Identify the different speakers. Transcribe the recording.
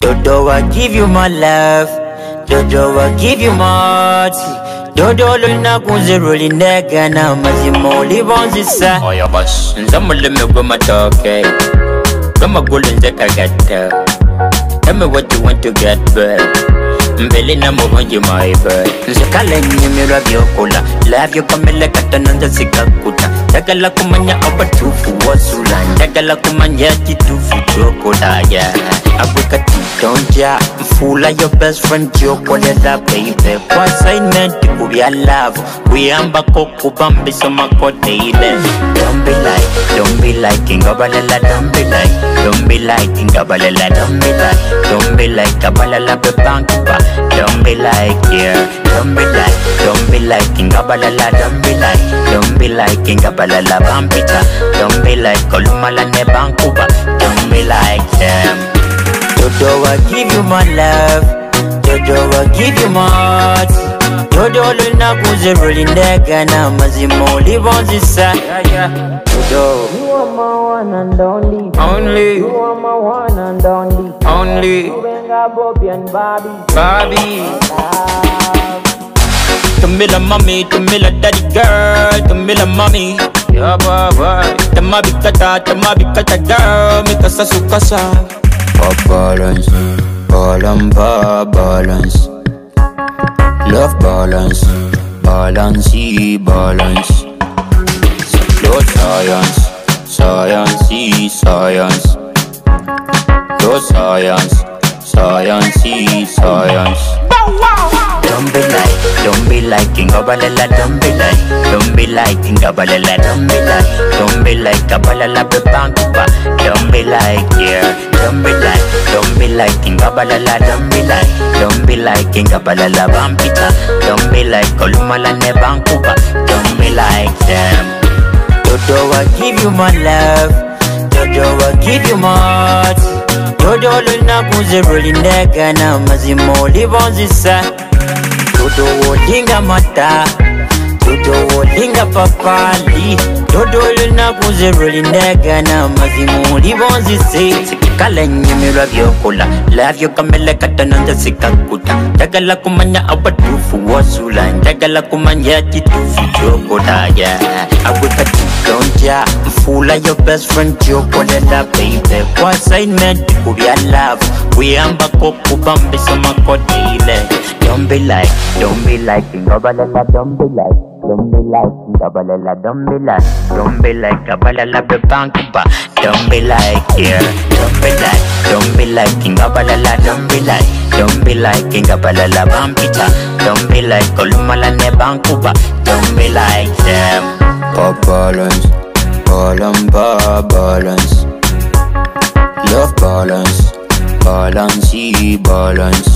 Speaker 1: Dodo, I give you my love. Dodo, I give you my heart. Dodo, luna kunziruli nega na mazimo libonzisa. Oya boss, nzamule me goma toke. Goma gulu nzeka gata. Tell me what you want to get back. Mbele na mwanji my bird. Nzekale nyemira byokola. Love you kamele katananda sikakuta. Dagala kumanya abatufu wasula. Dagala kumanya titufu chokola yeah. Africa Tonja, fool your best friend chocolate baby. What's I meant to be a love? We amba koko bambi so makote. Don't be like Kingabalala, don't be like Kingabalala, don't be like Kabalala Bebankuba, don't be like yeah, don't be like Kingabalala, don't be like Kingabalala Bambita, don't be like Kolumala Nebankuba, don't be like them. Dodo, I give you my love. Dodo, I give you my heart. Dodo, luna kunziruli nega na mazimo libonzisa. Dodo, you are my one and only. You are my one and only. You ain't got Bobby and Bobby. Tumila mommy, tumila daddy girl, tumila mommy. Yeah, boy. Tamabi kata girl, mikasa sukasa. Balance, balance. Love balance, balance. Slow science. Slow science. Don't be like Kingabalala, don't be like Kingabalala, don't be like Kabalala Bebankuba, don't be like yeah, don't be like Kingabalala, don't be like Kingabalala Bampita, don't be like Kolumala Nebankuba, don't be like them. Dodo, I give you my love. Dodo, I give you my heart. Dodo, luna kunziruli nega na mazimo libonzisa. Dodo, wolinga mata. Dodo, wolinga papali. Dodo, luna kunziruli nega na mazimo libonzisa. Sikikala nyemira byokola. Love you kamele katananda sikakuta. Dagala kumanya abatufu wasula. Dagala kumanya titufu chokola yeah. Africa Tonja, fool your best friend chocolate baby. What's I meant to be a love? We amba koko bambi so makote. Don't be like Kingabalala, don't be like Kingabalala, don't be like Kabalala Bebankuba, don't be like yeah, don't be like Kingabalala, don't be like Kingabalala Bampita, don't be like Kolumala Nebankuba, don't be like them. Balance, balance. Love balance, balance.